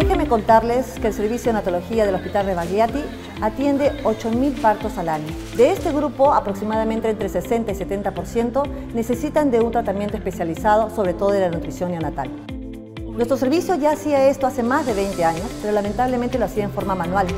Déjenme contarles que el servicio de neonatología del Hospital Rebagliati atiende 8.000 partos al año. De este grupo, aproximadamente entre 60 y 70% necesitan de un tratamiento especializado, sobre todo de la nutrición neonatal. Nuestro servicio ya hacía esto hace más de 20 años, pero lamentablemente lo hacía en forma manual.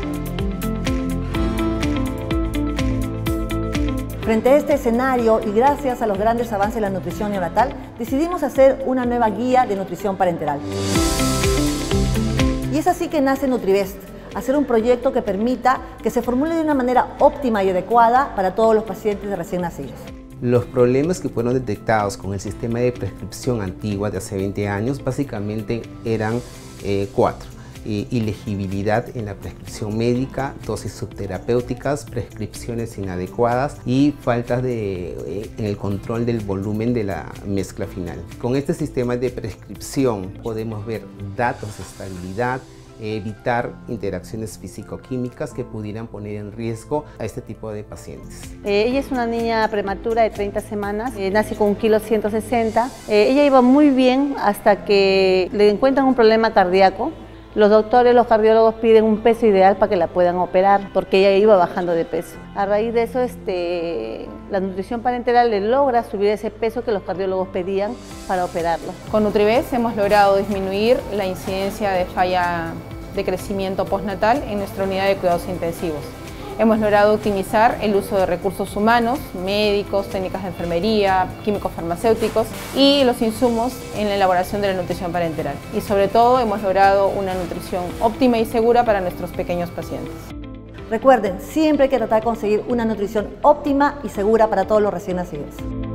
Frente a este escenario y gracias a los grandes avances de la nutrición neonatal, decidimos hacer una nueva guía de nutrición parenteral. Y es así que nace Nutrivest, hacer un proyecto que permita que se formule de una manera óptima y adecuada para todos los pacientes de recién nacidos. Los problemas que fueron detectados con el sistema de prescripción antigua de hace 20 años básicamente eran 4. Ilegibilidad en la prescripción médica, dosis subterapéuticas, prescripciones inadecuadas y faltas en el control del volumen de la mezcla final. Con este sistema de prescripción podemos ver datos de estabilidad, evitar interacciones físico-químicas que pudieran poner en riesgo a este tipo de pacientes. Ella es una niña prematura de 30 semanas, nace con 1,160 kg. Ella iba muy bien hasta que le encuentran un problema cardíaco. Los doctores, los cardiólogos piden un peso ideal para que la puedan operar, porque ella iba bajando de peso. A raíz de eso, la nutrición parenteral le logra subir ese peso que los cardiólogos pedían para operarlo. Con Nutrivest hemos logrado disminuir la incidencia de falla de crecimiento postnatal en nuestra unidad de cuidados intensivos. Hemos logrado optimizar el uso de recursos humanos, médicos, técnicas de enfermería, químicos farmacéuticos y los insumos en la elaboración de la nutrición parenteral. Y sobre todo hemos logrado una nutrición óptima y segura para nuestros pequeños pacientes. Recuerden, siempre hay que tratar de conseguir una nutrición óptima y segura para todos los recién nacidos.